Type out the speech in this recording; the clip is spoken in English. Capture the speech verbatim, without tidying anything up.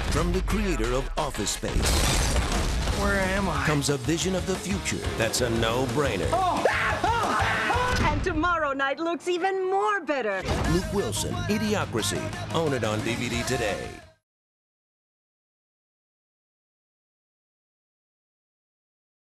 From the creator of Office Space Where am I? comes a vision of the future that's a no-brainer. Oh! And tomorrow night looks even more better. Luke Wilson, Idiocracy. Own it on D V D today.